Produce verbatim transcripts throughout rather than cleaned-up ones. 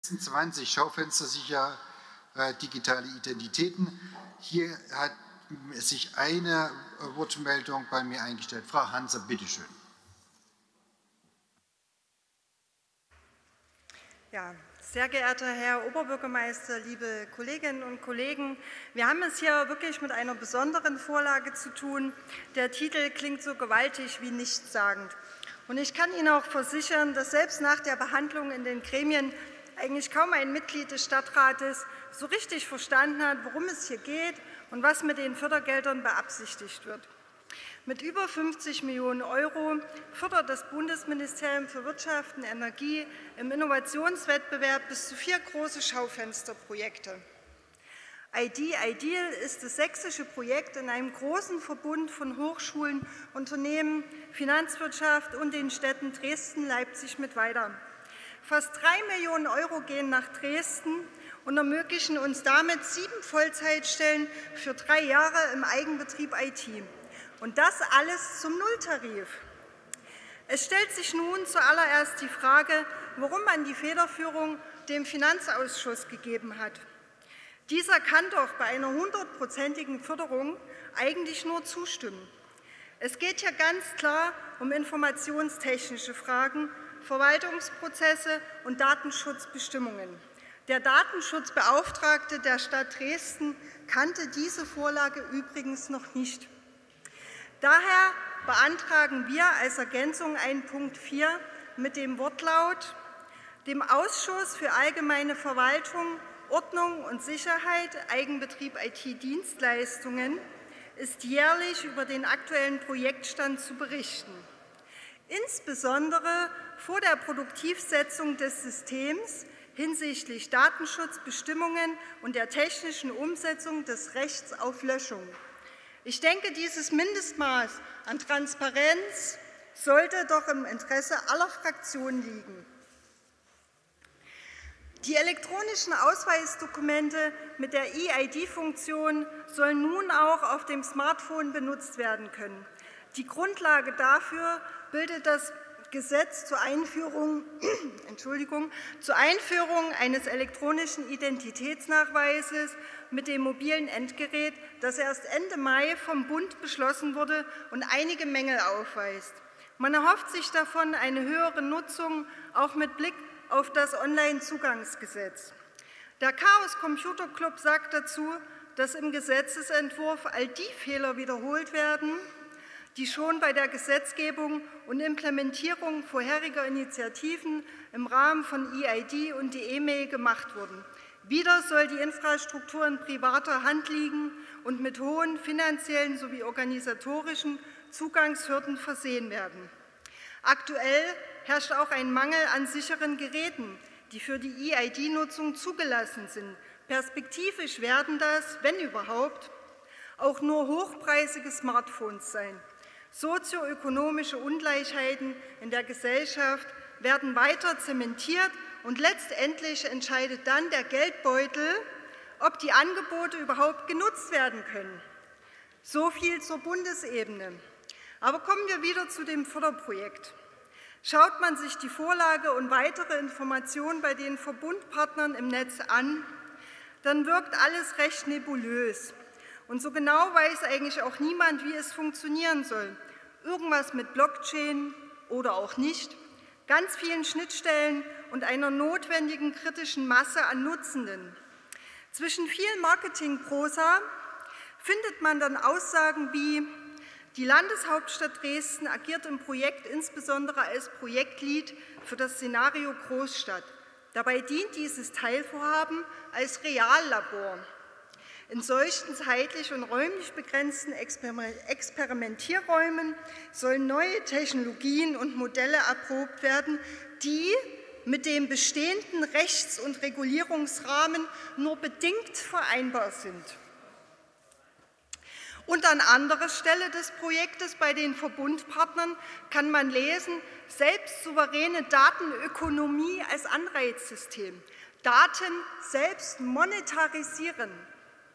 zwanzig schaufenstersicher äh, digitale Identitäten. Hier hat sich eine Wortmeldung bei mir eingestellt. Frau Hanser, bitteschön. Ja, sehr geehrter Herr Oberbürgermeister, liebe Kolleginnen und Kollegen, wir haben es hier wirklich mit einer besonderen Vorlage zu tun. Der Titel klingt so gewaltig wie nichtssagend. Und ich kann Ihnen auch versichern, dass selbst nach der Behandlung in den Gremien eigentlich kaum ein Mitglied des Stadtrates so richtig verstanden hat, worum es hier geht und was mit den Fördergeldern beabsichtigt wird. Mit über fünfzig Millionen Euro fördert das Bundesministerium für Wirtschaft und Energie im Innovationswettbewerb bis zu vier große Schaufensterprojekte. I D Ideal ist das sächsische Projekt in einem großen Verbund von Hochschulen, Unternehmen, Finanzwirtschaft und den Städten Dresden, Leipzig mit weiter. Fast drei Millionen Euro gehen nach Dresden und ermöglichen uns damit sieben Vollzeitstellen für drei Jahre im Eigenbetrieb I T. Und das alles zum Nulltarif. Es stellt sich nun zuallererst die Frage, warum man die Federführung dem Finanzausschuss gegeben hat. Dieser kann doch bei einer hundertprozentigen Förderung eigentlich nur zustimmen. Es geht hier ganz klar um informationstechnische Fragen, Verwaltungsprozesse und Datenschutzbestimmungen. Der Datenschutzbeauftragte der Stadt Dresden kannte diese Vorlage übrigens noch nicht. Daher beantragen wir als Ergänzung einen Punkt vier mit dem Wortlaut: Dem Ausschuss für allgemeine Verwaltung, Ordnung und Sicherheit, Eigenbetrieb I T-Dienstleistungen ist jährlich über den aktuellen Projektstand zu berichten. Insbesondere vor der Produktivsetzung des Systems hinsichtlich Datenschutzbestimmungen und der technischen Umsetzung des Rechts auf Löschung. Ich denke, dieses Mindestmaß an Transparenz sollte doch im Interesse aller Fraktionen liegen. Die elektronischen Ausweisdokumente mit der E I D-Funktion sollen nun auch auf dem Smartphone benutzt werden können. Die Grundlage dafür bildet das Gesetz zur Einführung, Entschuldigung, zur Einführung eines elektronischen Identitätsnachweises mit dem mobilen Endgerät, das erst Ende Mai vom Bund beschlossen wurde und einige Mängel aufweist. Man erhofft sich davon eine höhere Nutzung, auch mit Blick auf das Onlinezugangsgesetz. Der Chaos Computer Club sagt dazu, dass im Gesetzesentwurf all die Fehler wiederholt werden, die schon bei der Gesetzgebung und Implementierung vorheriger Initiativen im Rahmen von E I D und die E-Mail gemacht wurden. Wieder soll die Infrastruktur in privater Hand liegen und mit hohen finanziellen sowie organisatorischen Zugangshürden versehen werden. Aktuell herrscht auch ein Mangel an sicheren Geräten, die für die E I D-Nutzung zugelassen sind. Perspektivisch werden das, wenn überhaupt, auch nur hochpreisige Smartphones sein. Sozioökonomische Ungleichheiten in der Gesellschaft werden weiter zementiert und letztendlich entscheidet dann der Geldbeutel, ob die Angebote überhaupt genutzt werden können. So viel zur Bundesebene. Aber kommen wir wieder zu dem Förderprojekt. Schaut man sich die Vorlage und weitere Informationen bei den Verbundpartnern im Netz an, dann wirkt alles recht nebulös. Und so genau weiß eigentlich auch niemand, wie es funktionieren soll. Irgendwas mit Blockchain oder auch nicht, ganz vielen Schnittstellen und einer notwendigen kritischen Masse an Nutzenden. Zwischen viel Marketingprosa findet man dann Aussagen wie: Die Landeshauptstadt Dresden agiert im Projekt insbesondere als Projektlead für das Szenario Großstadt. Dabei dient dieses Teilvorhaben als Reallabor. In solchen zeitlich und räumlich begrenzten Experimentierräumen sollen neue Technologien und Modelle erprobt werden, die mit dem bestehenden Rechts- und Regulierungsrahmen nur bedingt vereinbar sind. Und an anderer Stelle des Projektes bei den Verbundpartnern kann man lesen: selbstsouveräne Datenökonomie als Anreizsystem. Daten selbst monetarisieren.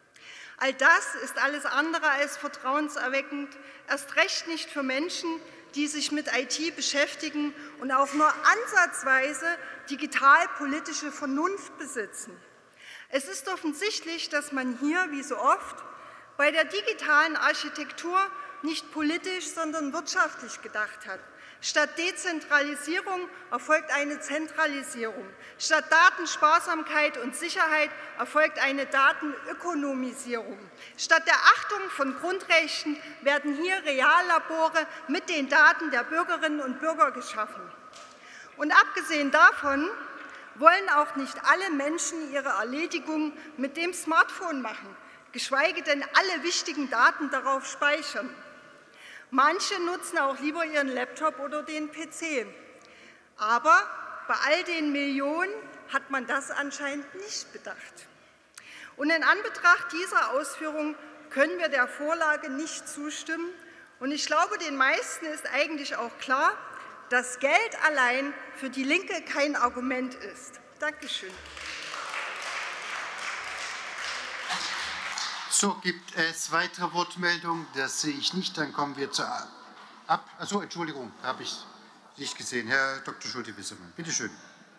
All das ist alles andere als vertrauenserweckend, erst recht nicht für Menschen, die sich mit I T beschäftigen und auch nur ansatzweise digitalpolitische Vernunft besitzen. Es ist offensichtlich, dass man hier, wie so oft, bei der digitalen Architektur nicht politisch, sondern wirtschaftlich gedacht hat. Statt Dezentralisierung erfolgt eine Zentralisierung. Statt Datensparsamkeit und Sicherheit erfolgt eine Datenökonomisierung. Statt der Achtung von Grundrechten werden hier Reallabore mit den Daten der Bürgerinnen und Bürger geschaffen. Und abgesehen davon wollen auch nicht alle Menschen ihre Erledigung mit dem Smartphone machen, geschweige denn alle wichtigen Daten darauf speichern. Manche nutzen auch lieber ihren Laptop oder den P C. Aber bei all den Millionen hat man das anscheinend nicht bedacht. Und in Anbetracht dieser Ausführungen können wir der Vorlage nicht zustimmen. Und ich glaube, den meisten ist eigentlich auch klar, dass Geld allein für die Linke kein Argument ist. Dankeschön. So, gibt es weitere Wortmeldungen? Das sehe ich nicht. Dann kommen wir zur Ab. Achso, Entschuldigung, habe ich nicht gesehen. Herr Doktor Schulte-Wissermann, bitte schön.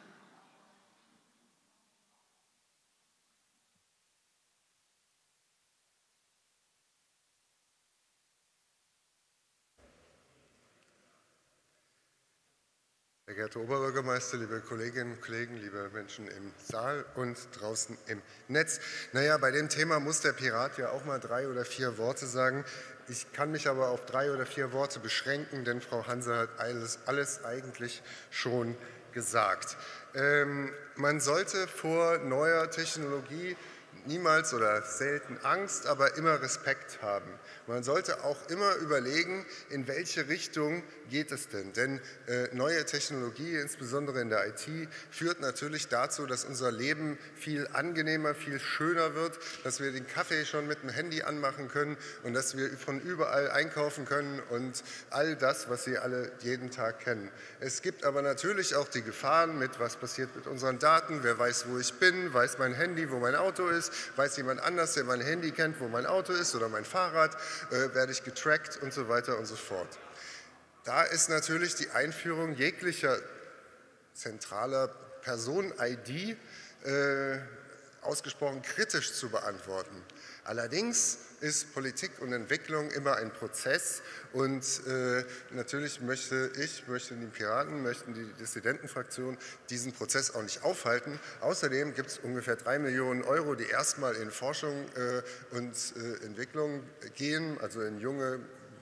Sehr geehrter Oberbürgermeister, liebe Kolleginnen und Kollegen, liebe Menschen im Saal und draußen im Netz. Naja, bei dem Thema muss der Pirat ja auch mal drei oder vier Worte sagen. Ich kann mich aber auf drei oder vier Worte beschränken, denn Frau Hanse hat alles, alles eigentlich schon gesagt. Ähm, man sollte vor neuer Technologie niemals oder selten Angst, aber immer Respekt haben. Man sollte auch immer überlegen, in welche Richtung geht es denn? Denn äh, neue Technologie, insbesondere in der I T, führt natürlich dazu, dass unser Leben viel angenehmer, viel schöner wird, dass wir den Kaffee schon mit dem Handy anmachen können und dass wir von überall einkaufen können und all das, was Sie alle jeden Tag kennen. Es gibt aber natürlich auch die Gefahren mit, was passiert mit unseren Daten, wer weiß, wo ich bin, weiß mein Handy, wo mein Auto ist, weiß jemand anders, der mein Handy kennt, wo mein Auto ist oder mein Fahrrad, äh, werde ich getrackt und so weiter und so fort. Da ist natürlich die Einführung jeglicher zentraler Personen-I D äh, ausgesprochen kritisch zu beantworten. Allerdings ist Politik und Entwicklung immer ein Prozess und äh, natürlich möchte ich, möchten die Piraten, möchten die Dissidentenfraktion diesen Prozess auch nicht aufhalten. Außerdem gibt es ungefähr drei Millionen Euro, die erstmal in Forschung äh, und äh, Entwicklung gehen, also in junge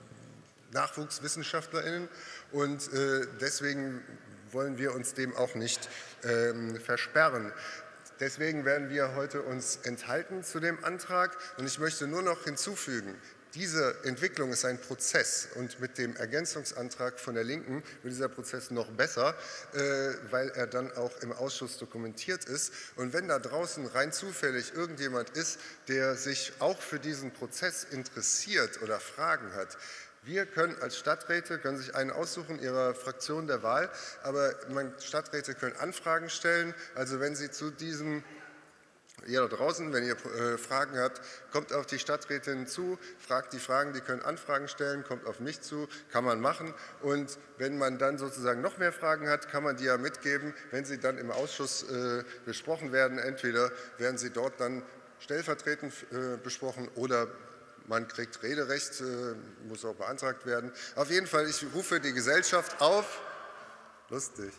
NachwuchswissenschaftlerInnen und äh, deswegen wollen wir uns dem auch nicht ähm, versperren. Deswegen werden wir heute uns enthalten zu dem Antrag und ich möchte nur noch hinzufügen, diese Entwicklung ist ein Prozess und mit dem Ergänzungsantrag von der Linken wird dieser Prozess noch besser, äh, weil er dann auch im Ausschuss dokumentiert ist. Und wenn da draußen rein zufällig irgendjemand ist, der sich auch für diesen Prozess interessiert oder Fragen hat, wir können als Stadträte, können sich einen aussuchen, Ihrer Fraktion der Wahl, aber man, Stadträte können Anfragen stellen. Also wenn Sie zu diesem, ihr da draußen, wenn ihr äh, Fragen habt, kommt auf die Stadträtin zu, fragt die Fragen, die können Anfragen stellen, kommt auf mich zu, kann man machen. Und wenn man dann sozusagen noch mehr Fragen hat, kann man die ja mitgeben, wenn sie dann im Ausschuss äh, besprochen werden. Entweder werden sie dort dann stellvertretend äh, besprochen oder man kriegt Rederecht, muss auch beantragt werden. Auf jeden Fall, ich rufe die Gesellschaft auf, lustig,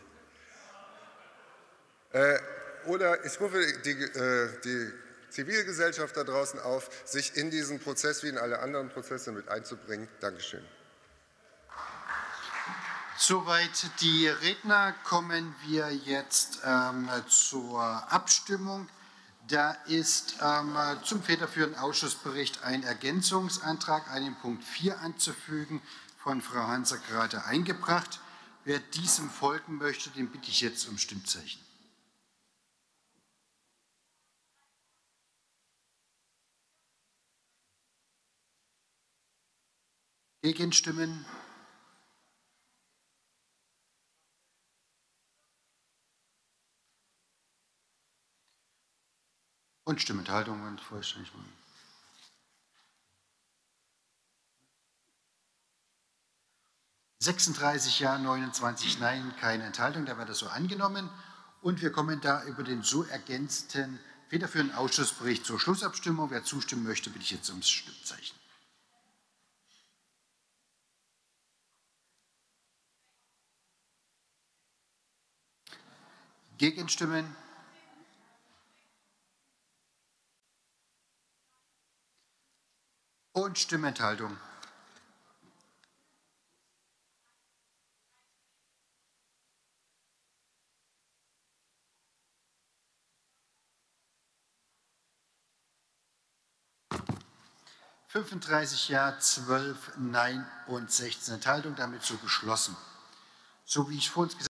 äh, oder ich rufe die, äh, die Zivilgesellschaft da draußen auf, sich in diesen Prozess wie in alle anderen Prozesse mit einzubringen. Dankeschön. Soweit die Redner. Kommen wir jetzt ähm, zur Abstimmung. Da ist ähm, zum federführenden Ausschussbericht ein Ergänzungsantrag, einen Punkt vier anzufügen, von Frau Hanse gerade eingebracht. Wer diesem folgen möchte, den bitte ich jetzt um Stimmzeichen. Gegenstimmen? Und Stimmenthaltungen vollständig machen. sechsunddreißig Ja, neunundzwanzig Nein, keine Enthaltung. Da wird das so angenommen. Und wir kommen da über den so ergänzten federführenden Ausschussbericht zur Schlussabstimmung. Wer zustimmen möchte, bitte ich jetzt ums Stimmzeichen. Gegenstimmen? Und Stimmenthaltung? fünfunddreißig Ja, zwölf Nein und sechzehn Enthaltungen. Damit so beschlossen. So wie ich vor uns gesagt habe,